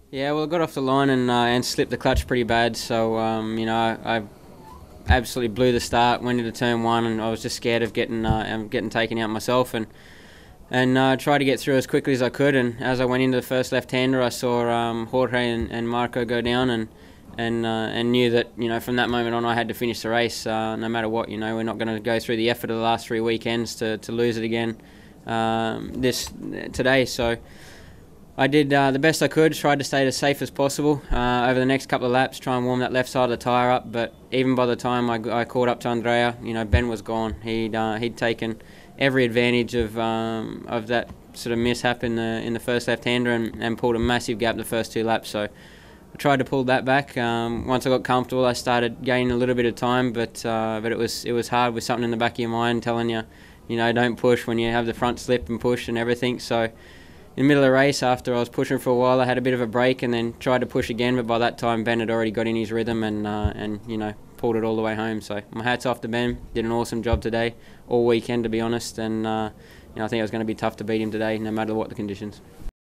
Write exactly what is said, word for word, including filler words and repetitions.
Yeah, well, I got off the line and uh, and slipped the clutch pretty bad. So um, you know, I, I absolutely blew the start. Went into turn one, and I was just scared of getting uh, um, getting taken out myself, and and uh, tried to get through as quickly as I could. And as I went into the first left-hander, I saw um, Jorge and, and Marco go down, and and uh, and knew that, you know, from that moment on I had to finish the race, uh, no matter what. You know, we're not going to go through the effort of the last three weekends to, to lose it again um, this today. So I did uh, the best I could, tried to stay as safe as possible uh, over the next couple of laps, try and warm that left side of the tyre up. But even by the time I, I caught up to Andrea, you know, Ben was gone. He'd uh, he'd taken every advantage of um, of that sort of mishap in the in the first left-hander, and, and pulled a massive gap the first two laps. So I tried to pull that back. Um, once I got comfortable, I started gaining a little bit of time, but uh, but it was it was hard with something in the back of your mind telling you, you know, don't push when you have the front slip and push and everything. So in the middle of the race, after I was pushing for a while, I had a bit of a break and then tried to push again, but by that time Ben had already got in his rhythm and uh, and you know, pulled it all the way home. So my hat's off to Ben. Did an awesome job today, all weekend to be honest, and uh, you know, I think it was going to be tough to beat him today, no matter what the conditions.